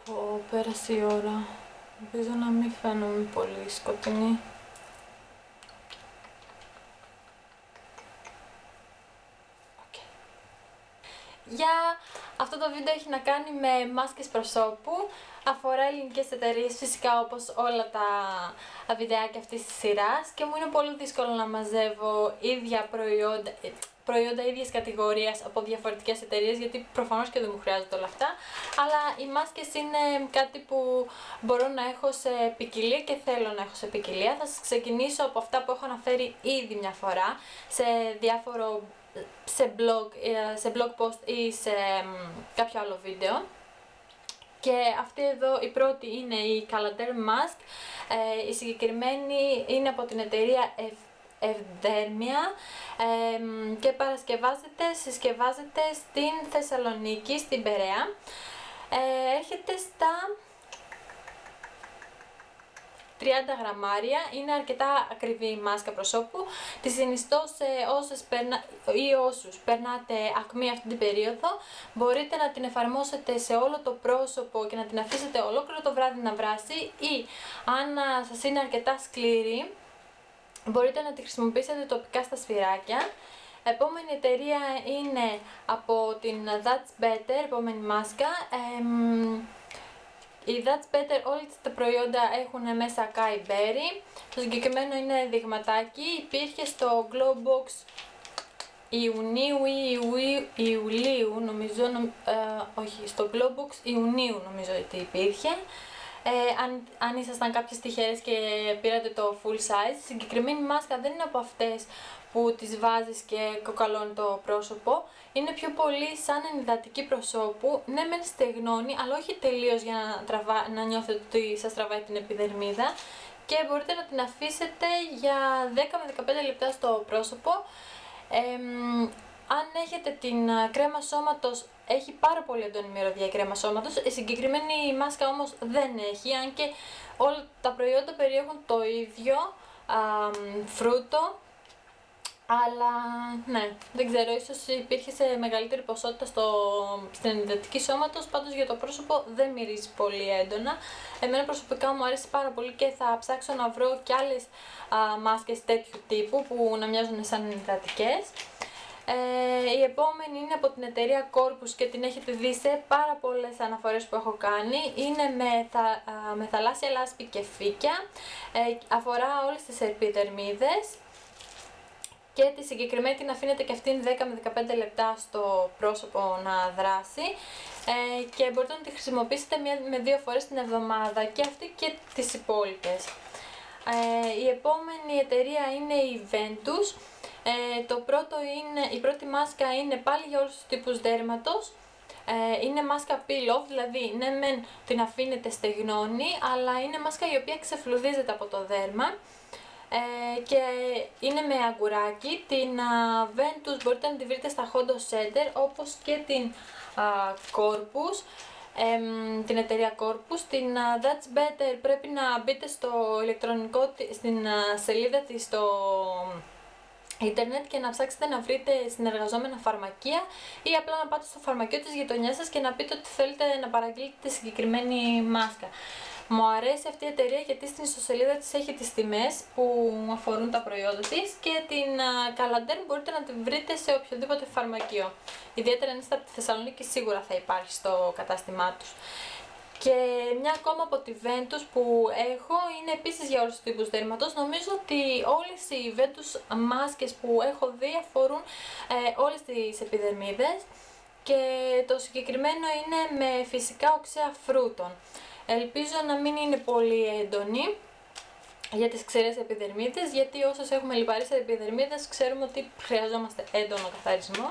Πω, πέρασε η ώρα. Ελπίζω να μην φαίνομαι πολύ σκοτεινή. Για αυτό το βίντεο έχει να κάνει με μάσκες προσώπου, αφορά ελληνικές εταιρείες φυσικά όπως όλα τα βιντεάκια αυτής της σειράς και μου είναι πολύ δύσκολο να μαζεύω ίδια προϊόντα ίδιας κατηγορίας από διαφορετικές εταιρείες, γιατί προφανώς και δεν μου χρειάζονται όλα αυτά, αλλά οι μάσκες είναι κάτι που μπορώ να έχω σε ποικιλία και θέλω να έχω σε ποικιλία. Θα σας ξεκινήσω από αυτά που έχω αναφέρει ήδη μια φορά σε blog post ή σε κάποιο άλλο βίντεο. Και αυτή εδώ η πρώτη είναι η Caladerm Mask, η συγκεκριμένη είναι από την εταιρεία Ευδέρμια και συσκευάζεται στην Θεσσαλονίκη, στην Περαία. Έρχεται στα 30 γραμμάρια, είναι αρκετά ακριβή η μάσκα προσώπου. Τη συνιστώ σε όσους περνάτε ακμή αυτή την περίοδο. Μπορείτε να την εφαρμόσετε σε όλο το πρόσωπο και να την αφήσετε ολόκληρο το βράδυ να βράσει, ή αν σας είναι αρκετά σκληρή μπορείτε να τη χρησιμοποιήσετε τοπικά στα σφυράκια. Επόμενη εταιρεία είναι από την That's Better, επόμενη μάσκα. Η That's Better, όλοι τα προϊόντα έχουν μέσα Acai Berry. Το συγκεκριμένο είναι δειγματάκι, υπήρχε στο Glowbox Ιουνίου ή Ιουλίου νομίζω, όχι, στο Glowbox Ιουνίου νομίζω ότι υπήρχε. Αν ήσασταν κάποιες τυχερές και πήρατε το full size, η συγκεκριμένη μάσκα δεν είναι από αυτές που τις βάζεις και κοκαλώνει το πρόσωπο. Είναι πιο πολύ σαν ενυδατική προσώπου. Ναι, μεν στεγνώνει, αλλά όχι τελείως για να νιώθετε ότι σας τραβάει την επιδερμίδα. Και μπορείτε να την αφήσετε για 10 με 15 λεπτά στο πρόσωπο. Αν έχετε την κρέμα σώματος, έχει πάρα πολύ έντονη μυρωδιά η κρέμα σώματος. Η συγκεκριμένη μάσκα όμως δεν έχει, αν και όλα τα προϊόντα περιέχουν το ίδιο φρούτο. Αλλά ναι, δεν ξέρω, ίσως υπήρχε σε μεγαλύτερη ποσότητα στην ενυδατική σώματος, πάντως για το πρόσωπο δεν μυρίζει πολύ έντονα. Εμένα προσωπικά μου αρέσει πάρα πολύ και θα ψάξω να βρω και άλλες μάσκες τέτοιου τύπου που να μοιάζουν σαν ενυδατικές. Η επόμενη είναι από την εταιρεία Corpus και την έχετε δει σε πάρα πολλές αναφορές που έχω κάνει. Είναι με θαλάσσια λάσπη και φύκια, αφορά όλες τις επιδερμίδες. Και τη συγκεκριμένη την αφήνετε και αυτήν 10 με 15 λεπτά στο πρόσωπο να δράσει και μπορείτε να τη χρησιμοποιήσετε 1 με 2 φορές την εβδομάδα, και αυτή και τις υπόλοιπες. Η επόμενη εταιρεία είναι η Ventus. Η πρώτη μάσκα είναι πάλι για όλους τους τύπους δέρματος. Είναι μάσκα peel-off, δηλαδή ναι μεν την αφήνετε στεγνώνει, αλλά είναι μάσκα η οποία ξεφλουδίζεται από το δέρμα. Και είναι με αγκουράκι. Την Ventus μπορείτε να τη βρείτε στα Hondo Center, όπως και την Corpus, την εταιρεία Corpus. Την That's Better πρέπει να μπείτε στο ηλεκτρονικό, στην σελίδα της στο ίντερνετ και να ψάξετε να βρείτε συνεργαζόμενα φαρμακεία, ή απλά να πάτε στο φαρμακείο της γειτονιάς σας και να πείτε ότι θέλετε να παραγγείλετε τη συγκεκριμένη μάσκα. Μου αρέσει αυτή η εταιρεία γιατί στην ιστοσελίδα της έχει τις τιμές που αφορούν τα προϊόντα της, και την Caladerm μπορείτε να την βρείτε σε οποιοδήποτε φαρμακείο. Ιδιαίτερα αν είστε από τη Θεσσαλονίκη, σίγουρα θα υπάρχει στο κατάστημά τους. Και μια ακόμα από τη Ventus που έχω είναι επίσης για όλους τους τύπους δέρματος. Νομίζω ότι όλες οι Ventus μάσκες που έχω δει αφορούν όλες τις επιδερμίδες, και το συγκεκριμένο είναι με φυσικά οξέα φρούτων. Ελπίζω να μην είναι πολύ έντονη για τις ξηρές επιδερμίδες, γιατί όσες έχουμε λιπαρές επιδερμίδες ξέρουμε ότι χρειαζόμαστε έντονο καθαρισμό.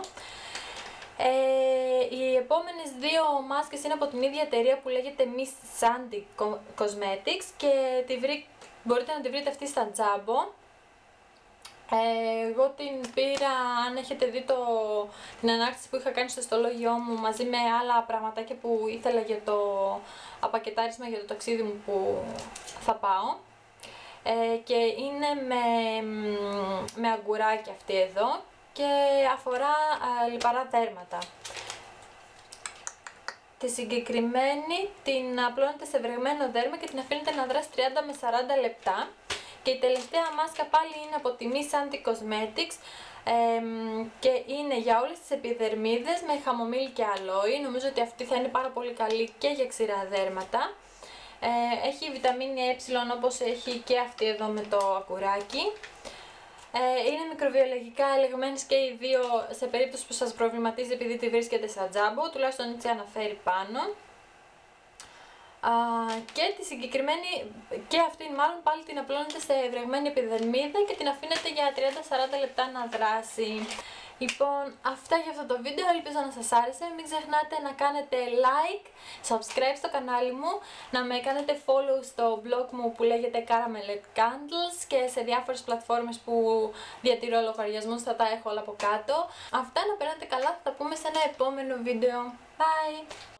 Οι επόμενες δύο μάσκες είναι από την ίδια εταιρεία που λέγεται Miss Sandy Cosmetics και μπορείτε να τη βρείτε αυτή στα Jumbo. Εγώ την πήρα, αν έχετε δει την ανάρτηση που είχα κάνει στο ιστολόγιο μου μαζί με άλλα πραγματάκια που ήθελα για το απακετάρισμα για το ταξίδι μου που θα πάω. Και είναι με αγκουράκι αυτή εδώ και αφορά λιπαρά δέρματα. τη συγκεκριμένη την απλώνετε σε βρεγμένο δέρμα και την αφήνετε να δράσει 30 με 40 λεπτά. Και η τελευταία μάσκα πάλι είναι από τη Miss Santi Cosmetics και είναι για όλες τις επιδερμίδες με χαμομήλι και αλόι. Νομίζω ότι αυτή θα είναι πάρα πολύ καλή και για ξηρά δέρματα. Έχει βιταμίνη Ε όπως έχει και αυτή εδώ με το ακουράκι. Είναι μικροβιολογικά ελεγμένες και οι δύο σε περίπτωση που σας προβληματίζει επειδή τη βρίσκεται σαν τζάμπο, τουλάχιστον έτσι αναφέρει πάνω. Και τη συγκεκριμένη, και αυτή μάλλον πάλι την απλώνετε σε βρεγμένη επιδερμίδα και την αφήνετε για 30-40 λεπτά να δράσει. Λοιπόν, αυτά για αυτό το βίντεο, ελπίζω να σας άρεσε. Μην ξεχνάτε να κάνετε like, subscribe στο κανάλι μου, να με κάνετε follow στο blog μου που λέγεται Caramel Candles και σε διάφορες πλατφόρμες που διατηρώ λογαριασμούς, θα τα έχω όλα από κάτω. Αυτά, να περνάτε καλά, θα τα πούμε σε ένα επόμενο βίντεο. Bye!